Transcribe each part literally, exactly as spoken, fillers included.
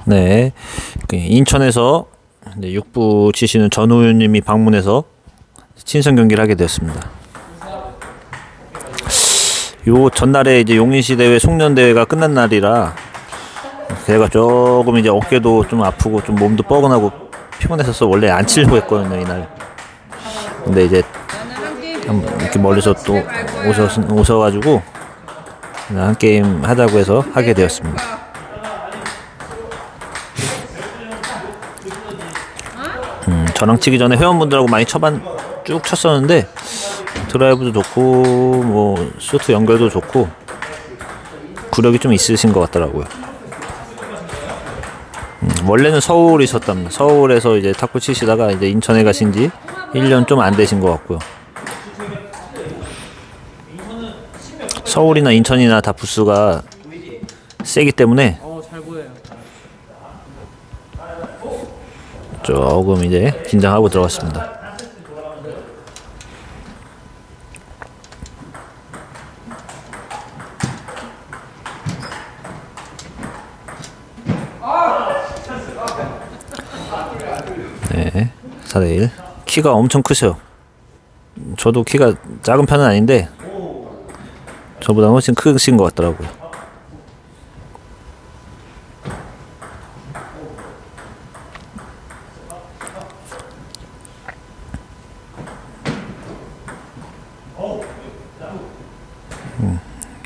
네, 그 인천에서 이제 육부 치시는 전우윤님이 방문해서 친선 경기를 하게 되었습니다. 요 전날에 이제 용인시 대회 송년 대회가 끝난 날이라 제가 조금 이제 어깨도 좀 아프고 좀 몸도 뻐근하고 피곤했어서 원래 안 치려고 했거든요 이날. 근데 이제 이렇게 멀리서 또 오셔 오셔가지고 한 게임 하자고 해서 하게 되었습니다. 음, 저랑 치기 전에 회원분들하고 많이 쳐반 쭉 쳤었는데 드라이브도 좋고 뭐 쇼트 연결도 좋고 구력이 좀 있으신 것 같더라고요. 음, 원래는 서울에 있었답니다. 서울에서 이제 탁구 치시다가 이제 인천에 가신 지 일 년 좀 안 되신 것 같고요. 서울이나 인천이나 다 부스가 세기 때문에 조금 이제 긴장하고 들어갔습니다. 네, 사 대 일. 키가 엄청 크셔요. 저도 키가 작은 편은 아닌데 저보다 훨씬 크신 것 같더라고요. 음.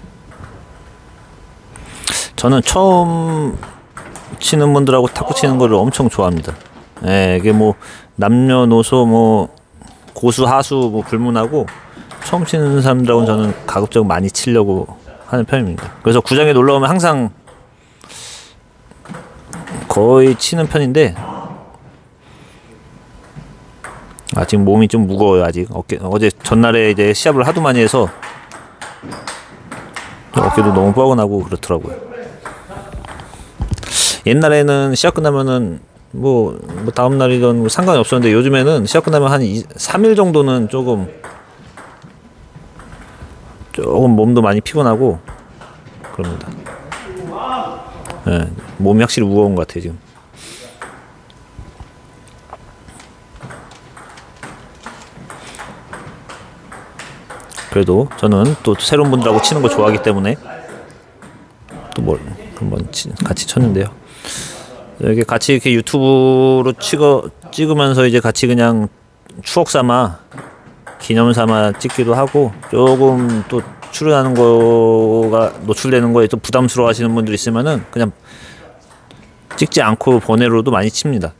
저는 처음 치는 분들하고 탁구 치는 거를 엄청 좋아합니다. 예, 이게 뭐 남녀노소 뭐 고수 하수 뭐 불문하고 처음 치는 사람들하고는 저는 가급적 많이 치려고 하는 편입니다. 그래서 구장에 놀러 오면 항상 거의 치는 편인데 아 지금 몸이 좀 무거워요. 아직 어깨 어제 전날에 이제 시합을 하도 많이 해서 어깨도 너무 뻐근하고 그렇더라고요. 옛날에는 시합 끝나면은 뭐, 뭐 다음 날이든 뭐 상관이 없었는데 요즘에는 시합 끝나면 한 삼 일 정도는 조금 조금 몸도 많이 피곤하고 그럽니다. 네, 몸이 확실히 무거운 것 같아요 지금. 그래도 저는 또 새로운 분들하고 치는 거 좋아하기 때문에 또 뭘 한번 치, 같이 쳤는데요. 이렇게 같이 이렇게 유튜브로 찍어 찍으면서 이제 같이 그냥 추억 삼아 기념 삼아 찍기도 하고 조금 또 출연하는 거가 노출되는 거에 또 부담스러워 하시는 분들 있으면은 그냥 찍지 않고 번외로도 많이 칩니다.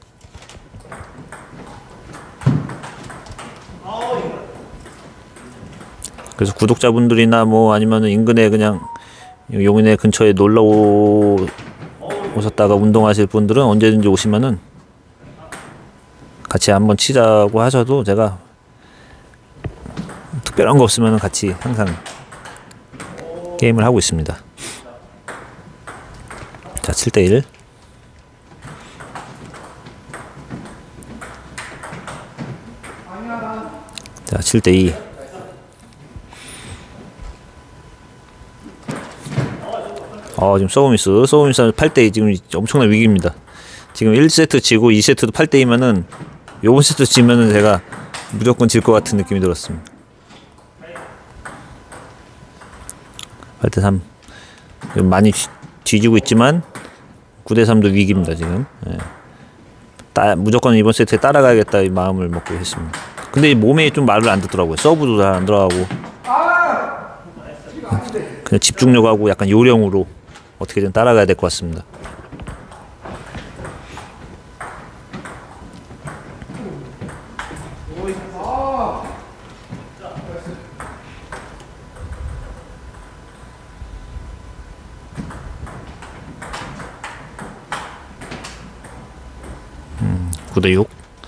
그래서 구독자분들이나 뭐 아니면은 인근에 그냥 용인에 근처에 놀러 오, 오셨다가 운동하실 분들은 언제든지 오시면은 같이 한번 치자고 하셔도 제가 특별한 거 없으면 같이 항상 게임을 하고 있습니다. 자, 칠 대 일. 자, 칠 대 이. 어, 지금 서브미스, 서브미스 팔 대 이 지금 엄청난 위기입니다. 지금 일 세트 지고 이 세트도 팔 대 이면은 요번 세트 지면은 제가 무조건 질 것 같은 느낌이 들었습니다. 팔 대 삼. 많이 뒤지고 있지만 구 대 삼도 위기입니다, 지금. 예. 따, 무조건 이번 세트에 따라가야겠다 이 마음을 먹고 했습니다. 근데 몸에 좀 말을 안 듣더라고요. 서브도 잘 안 들어가고. 그냥 집중력하고 약간 요령으로 어떻게든 따라가야 될 것 같습니다. 음, 구 대 육.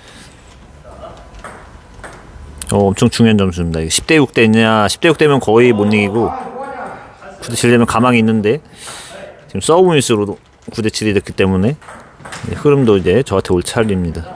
어, 엄청 중요한 점수입니다. 십 대 육 되냐, 십 대 육 되면 거의 못 이기고 구 대 칠 되면 가망이 있는데 지금 서브미스로 구 대 칠이 됐기 때문에 흐름도 이제 저한테 올 차례입니다.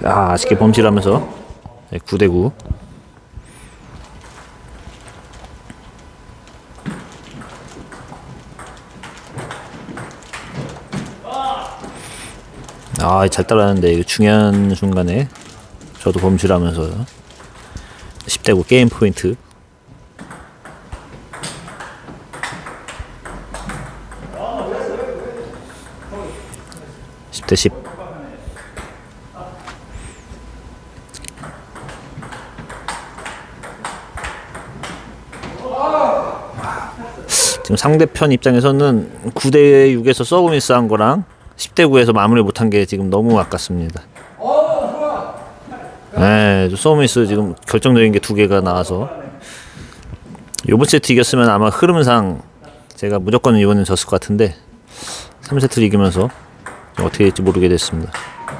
아, 아쉽게 범실하면서 네, 구 대 구. 아, 잘 따라하는데 이거 중요한 순간에 저도 범실하면서 십 대 구 게임 포인트. 십 대 십. 지금 상대편 입장에서는 구 대 육에서 서브 미스한 거랑 십 대 구에서 마무리 못한 게 지금 너무 아깝습니다. 네, 서브 미스 지금 결정적인 게 두 개가 나와서 요번 세트 이겼으면 아마 흐름상 제가 무조건 이번엔 졌을 것 같은데 삼 세트를 이기면서 어떻게 될지 모르게 됐습니다.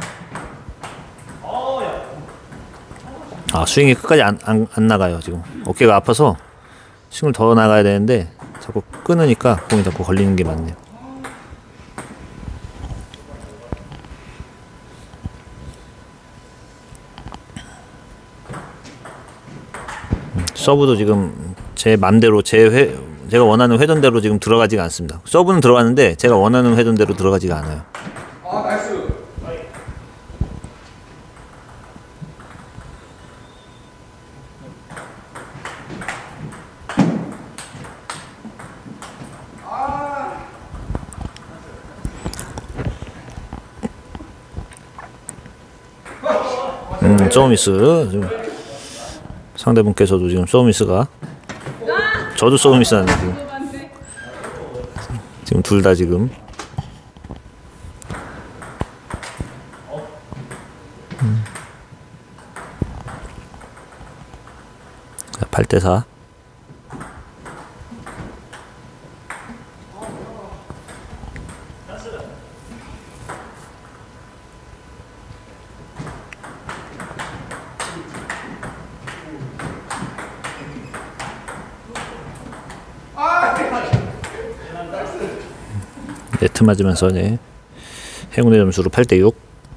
아, 스윙이 끝까지 안, 안, 안 나가요. 지금 어깨가 아파서 스윙을 더 나가야 되는데 자꾸 끊으니까 공이 자꾸 걸리는 게 많네요. 음, 서브도 지금 제 맘대로 제 회, 제가 원하는 회전대로 지금 들어가지가 않습니다. 서브는 들어가는데 제가 원하는 회전대로 들어가지가 않아요. 아, 나이스. 음, 서브미스. 지금 상대분께서도 지금 서브미스가, 저도 서브미스 하네 지금. 지금 둘 다 지금. 음. 팔 대 사. 네트 맞으면서 이제 행운의 점수로 팔 대 육.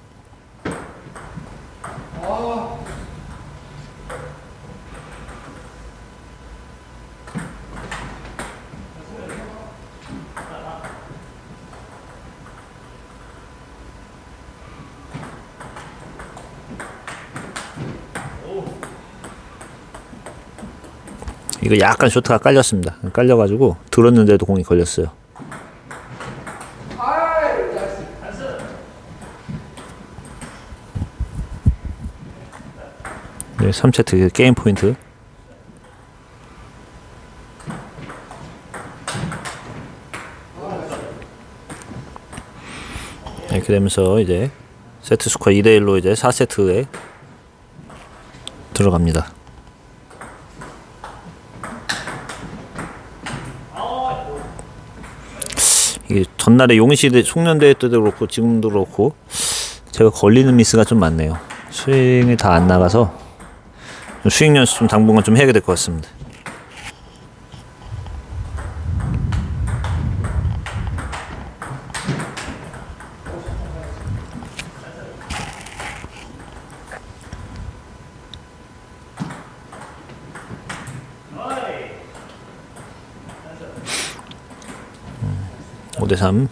이거 약간 쇼트가 깔렸습니다. 깔려가지고 들었는데도 공이 걸렸어요. 네, 삼 세트 게임 포인트. 이렇게 되면서 이제 세트 스코어 이 대 일로 이제 사 세트에 들어갑니다. 이게 전날에 용시대 송년대 때도 그렇고 지금도 그렇고 제가 걸리는 미스가 좀 많네요. 스윙이 다 안 나가서 스윙 연습 좀 당분간 좀 해야 될 것 같습니다. 오 대 삼.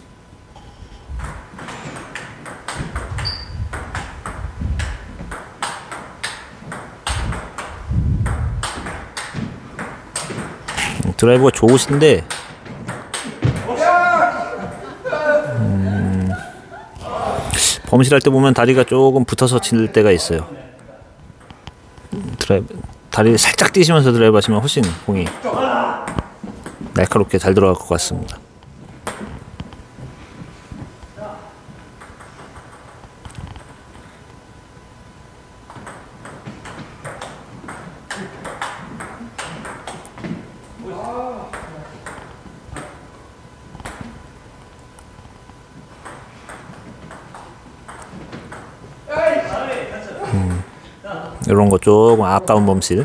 드라이버가 좋으신데 음, 범실할 때 보면 다리가 조금 붙어서 칠 때가 있어요. 드라이브 다리를 살짝 뛰시면서 드라이브 하시면 훨씬 공이 날카롭게 잘 들어갈 것 같습니다. 음, 이런 거 조금 아까운 범실.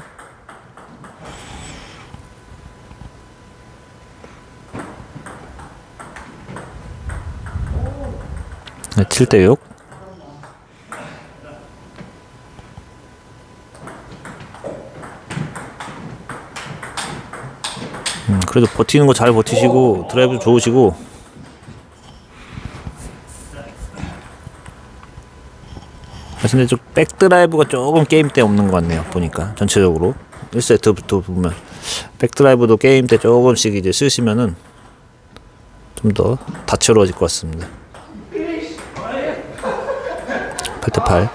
네, 칠 대 육. 그래도 버티는 거 잘 버티시고 드라이브 좋으시고. 근데 좀 백드라이브가 조금 게임 때 없는 것 같네요. 보니까 전체적으로 일 세트부터 보면 백드라이브도 게임 때 조금씩 이제 쓰시면은 좀 더 다채로워질 것 같습니다. 팔 대 팔.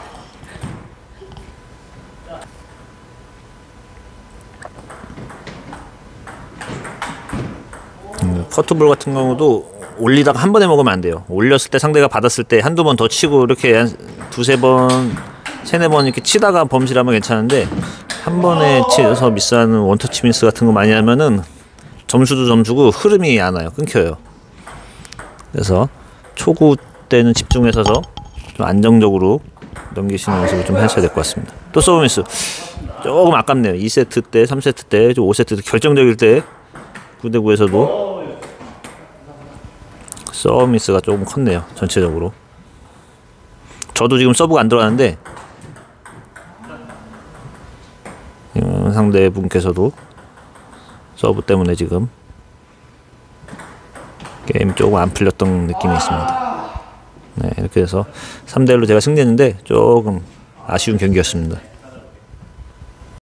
음, 커트볼 같은 경우도 올리다가 한 번에 먹으면 안 돼요. 올렸을 때 상대가 받았을 때 한두 번 더 치고 이렇게 한 두세 번, 세네 번 이렇게 치다가 범실하면 괜찮은데 한 번에 치서 미스하는 원터치 미스 같은 거 많이 하면은 점수도 점수고 흐름이 안 와요. 끊겨요. 그래서 초구 때는 집중해서 좀 안정적으로 넘기시는 모습을 좀 하셔야 될 것 같습니다. 또 서브 미스 조금 아깝네요. 이 세트 때, 삼 세트 때, 오 세트 때 결정적일 때 구 대 구에서도 서브 미스가 조금 컸네요. 전체적으로. 저도 지금 서브가 안 들어가는데 상대분께서도 서브 때문에 지금 게임이 조금 안 풀렸던 느낌이 있습니다. 네, 이렇게 해서 삼 대 일로 제가 승리했는데 조금 아쉬운 경기였습니다.